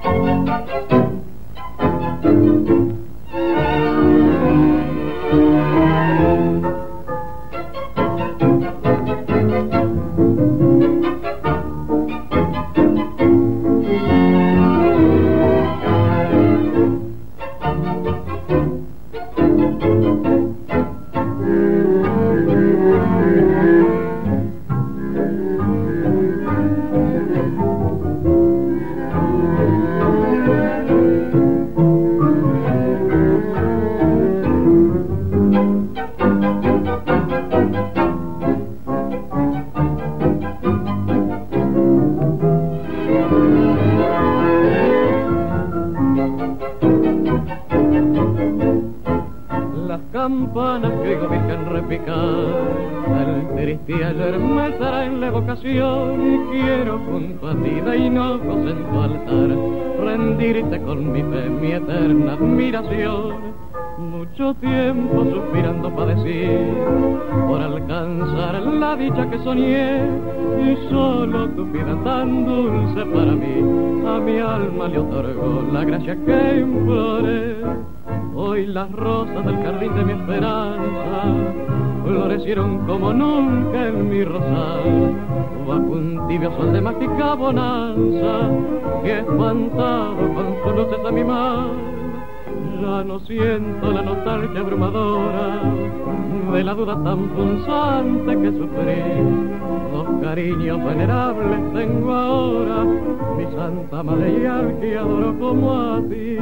Campanas que oigo virgen repicar, el triste ayer me estará en la evocación. Quiero junto a ti de hinojos en tu altar rendirte con mi fe, mi eterna admiración. Mucho tiempo suspirando padecí por alcanzar la dicha que soñé, y solo tu vida tan dulce para mí a mi alma le otorgó la gracia que imploré. Hoy las rosas del jardín de mi esperanza florecieron como nunca en mi rosal, bajo un tibio sol de mágica bonanza que espantado con sus luces a mi mar. Ya no siento la nostalgia abrumadora de la duda tan punzante que sufrí. Dos cariños venerables tengo ahora, mi santa madre y al que adoro como a ti.